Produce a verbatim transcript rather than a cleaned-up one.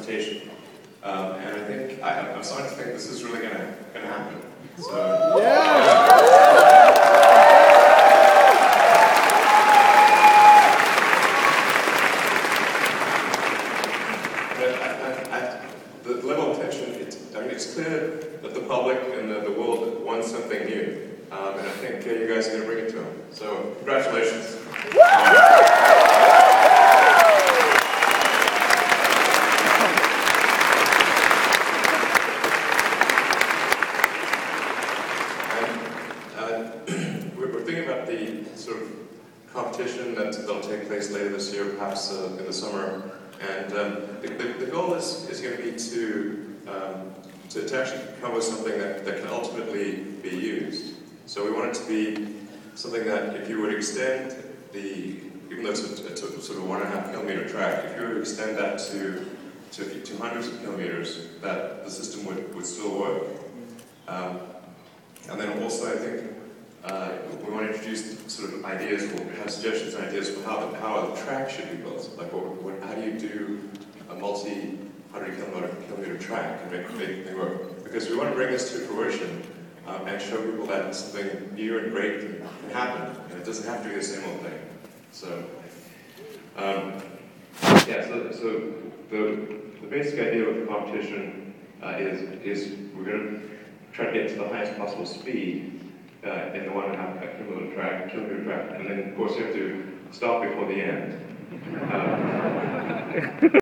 transportation. Um, and I think, I, I'm starting to think this is really going to going to happen. So, yeah. The level of tension, it's, I mean, it's clear that the public and the, the world want something new. Um, and I think uh, you guys are going to bring it to them. So, congratulations. We're thinking about the sort of competition that will take place later this year, perhaps uh, in the summer. And um, the, the, the goal is, is going to be to, um, to, to actually come with something that, that can ultimately be used. So we want it to be something that if you were to extend the, even though it's a, it's a sort of one and a half kilometer track, if you were to extend that to, to, to hundreds of kilometers, that the system would, would still work. Um, and then also I think Uh, we want to introduce sort of ideas, or have suggestions and ideas for how the, how the track should be built. Like, what, what, how do you do a multi-hundred kilometer, kilometer track and make, make it work? Because we want to bring this to fruition um, and show people that something new and great can, can happen. And it doesn't have to be the same old thing. So, um, yeah, so, so the, the basic idea with the competition uh, is, is we're going to try to get to the highest possible speed Uh, in the one and a half kilometer track, kilometer track, and then of course you have to stop before the end. Um,